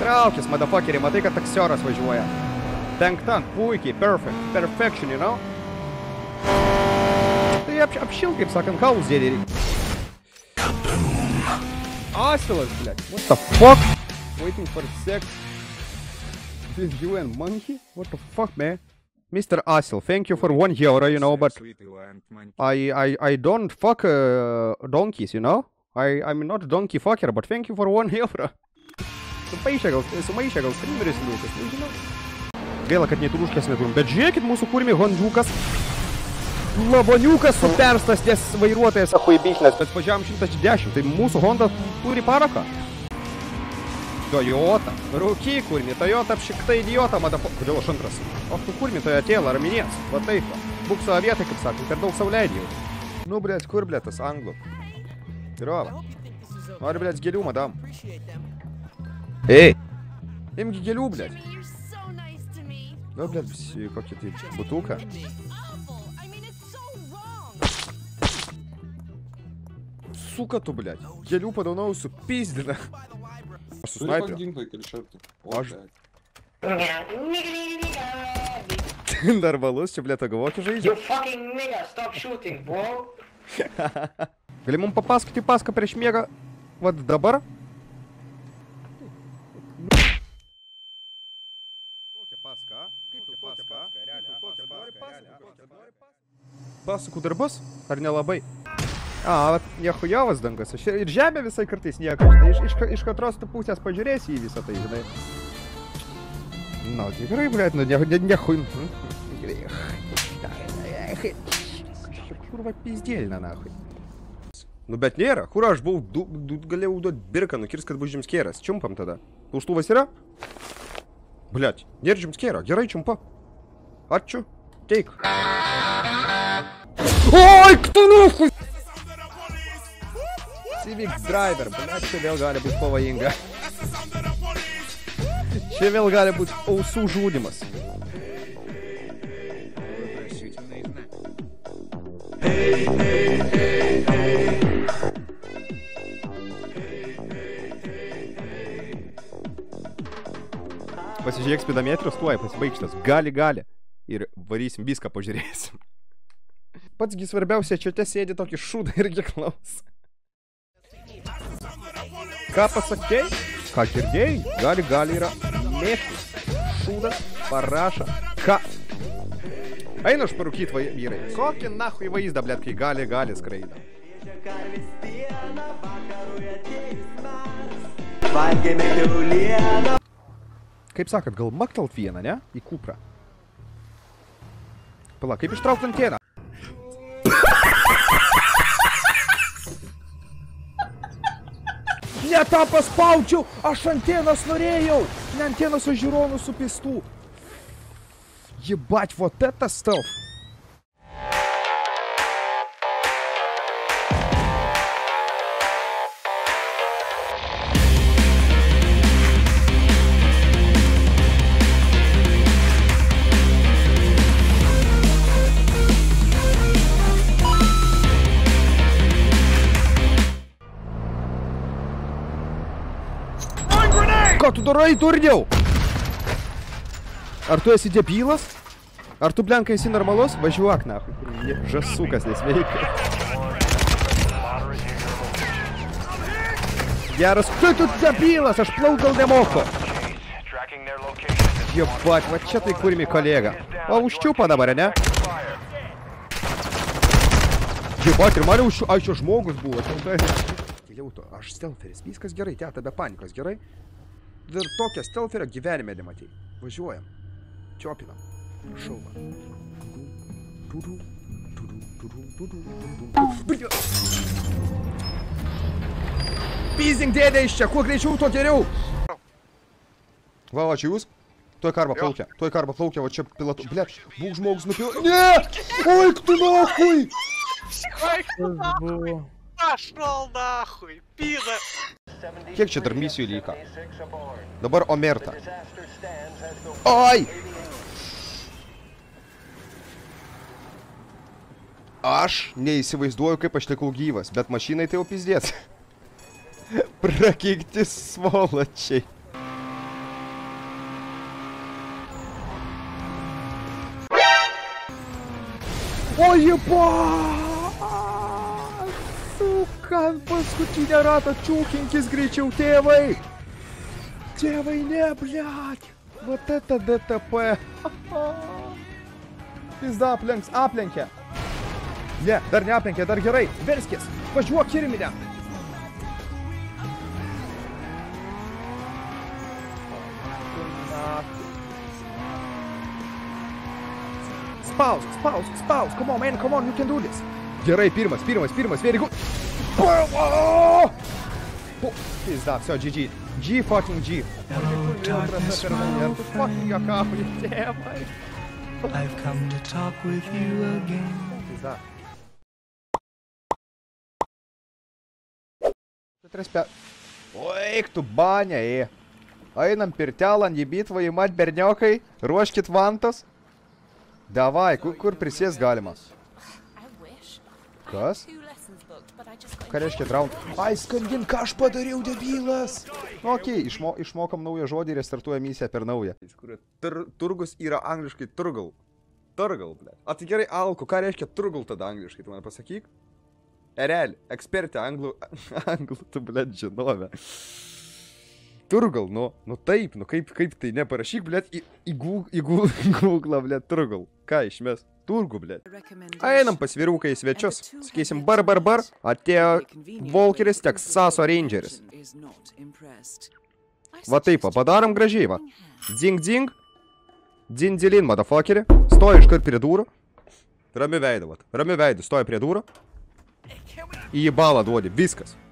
Traukis, motherfuckeri, matai, kad taksioras važiuoja. Tank, puikiai, perfection, you know? Tai apšilk, kaip sakant, kaulus dėdė reikia. Asilas, blėt. What the fuck? Waiting for sex. This you and monkey? What the fuck, man? Mr. Asil, thank you for €1, you know, but I don't fuck donkeys, you know? I'm not a donkey fucker, but thank you for €1. Sumaišė gal streameris liūkas, nežinau. Gaila, kad netruškės neturim, bet žiūrėkit mūsų kūrimi Hondžiukas. Lavoniukas superstas, ties vairuotojas ahuibichnas, bet važiavam 110, tai mūsų Honda turi paraką. Toyota, rūky kūrimi, Toyota apšikta idiota, kodėl aš antras? O tu kūrimi Toyotėlą, raminės, va taip va. Būk savo vietą, kaip sakant, per daug sauleidėjau. Nu, blėt, kur blėt tas anglų? Pirova. Nori, blėt, gėlių, madam. Ei! Imgi gėlių, blėt. Nu, blėt, kokį tai butuką. Suka tu, blėt. Gėlių padaunau su pizdina. Aš su snaiperiu. Aš... Dar valus, čia, blėt, agavokį žaidžia. You fucking nigga, stop shooting, bro. Gali mums papasakoti paską prieš miegą, vat dabar? Tokia paska, kaip tu paska, realiai, pasakų darbus, ar nelabai? Vat nehujovas dangas, aš ir žemė visai kartais nieko, iš katros tu pusės pažiūrėsi į visą tai, žinai. Nu, tikrai, blėt, nu, nehuj... Kur va pizdėlina, nahui. Nu, bet nėra. Kur aš buvau, galėjau duot birką, nukirs, kad bus žimskėras. Čiumpam tada. Pūštuvas yra? Bliat, nėra žimskėra. Gerai, čiumpa. Ačiū. Teik. Oi, ktu nuhui! Civic Driver. Bliat, čia vėl gali būti pavojinga. Čia vėl gali būti ausų žudimas. Pasižiūrėk spidometrius, tuoj pasibaigštas. Gali. Ir varysim viską, pažiūrėsim. Patsgi svarbiausia, čia te sėdi tokį šūdą irgi klaus. Ką pasakei? Ką girdėjai? Gali yra mėgtis. Šūdas parašo. Ką? Einu aš parūkyt vyrai. Kokį nahui vaizdą, blėt, kai gali skraida. Kaip sakot, gal maktalt vieną, ne? Į kuprą. Pala, kaip ištraukt antieną? Ne tą paspaudžiau, aš antienas norėjau. Ne antienas, o žiūronų su pistų. Ебать, вот это stuff. Ką tu darai, durniau? Ar tu esi debilas? Ar tu, blenka, esi normalus? Važiuok, nahui. Žasukas nesveikai. Geras. Tu debilas, aš plauk gal nemoku. Jebat, va čia tai kurimi kolega. O, užčiupa dabar, ne? Jebat, ir man užčiupa. Ai, čia žmogus buvo. Jau to, aš stelferis. Viskas gerai, teta, be panikos, gerai? Ir tokią stelferę gyvenime nematei. Važiuojam. Čiopinam. Prašau, va. Pizdink dėdė iš čia, kuo greičiau, to geriau. Va, čia jūs? Tuoj karba plaukia, va čia pilatu. Blet, būk žmogus nupil... Ne! Oi, tu nahui! Пошел нахуй, пидор! Kiek čia dar misijų lyka? Dabar omerta. Oi! Aš neįsivaizduoju, kaip aš likau gyvas, bet mašinai tai jau pizdės. Prakeikti svolačiai. Oi, ебать! Сука, paskutinę ratą чухенькis greičiau, tėvai! Tėvai, ne, блядь! Вот это ДТП! Pizda aplenkė! Ne, dar neaplenkė, dar gerai! Verskis! Važiuok kirminę! Spausk! Come on, man, come on, you can do this! Gerai, pirmas, very good! Pizda, все, GG. G fucking G. Fucking какахуй, tėvai! I've come to talk with you again. Pizda. Eik tu banę, Einam pirtelą, jebit, vajimat, berniokai, ruoškit vantas. Davai, kur prisės galima? Kas? Ką reiškia draun? Ai, skandin, ką aš padariau, debilas! Okei, išmokam naują žodį ir restartuoja misiją per naują. Turgus yra angliškai turgal. Turgal, blėt. A, tai gerai, Alku, ką reiškia turgal tada angliškai, tu man pasakyk? Ereli, ekspertė anglų, tu, blėt, žinovė. Turgal, nu taip, kaip tai neparašyk, blėt, į Google, blėt, turgal. Ką išmes? Turgu, blėt. Einam pas vyruką į svečius. Sakysim, bar, atėjo Volkeris, Teksaso Rangeris. Va taip, padarom gražiai, va. Dzing, dzindilin, motherfuckeri. Stoja iškart prie durų. Ramiu veidu, stoja prie durų. Į balą duodi, viskas.